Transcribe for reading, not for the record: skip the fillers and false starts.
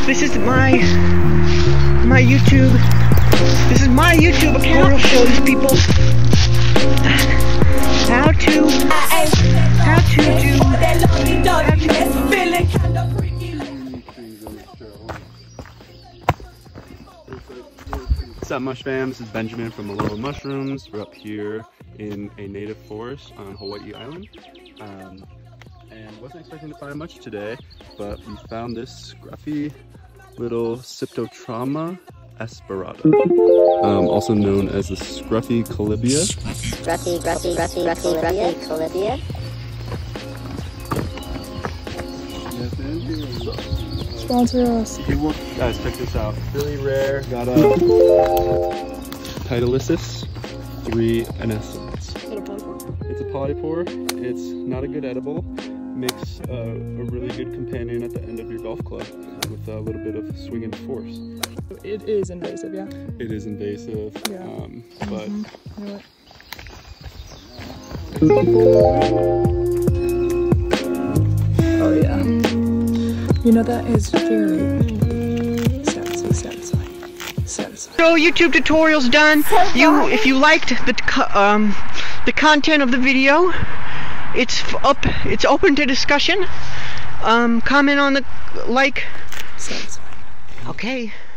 This is my YouTube. This is my YouTube account. I'll show these people how to do. What's up, Mush fam? This is Benjamin from Aloha Mushrooms. We're up here in a native forest on Hawaii Island. And wasn't expecting to find much today, but we found this scruffy little Cyptotrauma aspirata, also known as the scruffy colibia. Scruffy colibia. Sponsor us. Guys, check this out. Really rare. Got a Titanolysis 3 anescens. It's a polypore. It's not a good edible. Makes a really good companion at the end of your golf club with a little bit of swing and force. It is invasive, yeah? It is invasive, yeah. But... Oh yeah. You know, that is very satisfying. So YouTube tutorial's done. If you liked the content of the video, it's open to discussion. Comment on the like. Satisfying. Okay.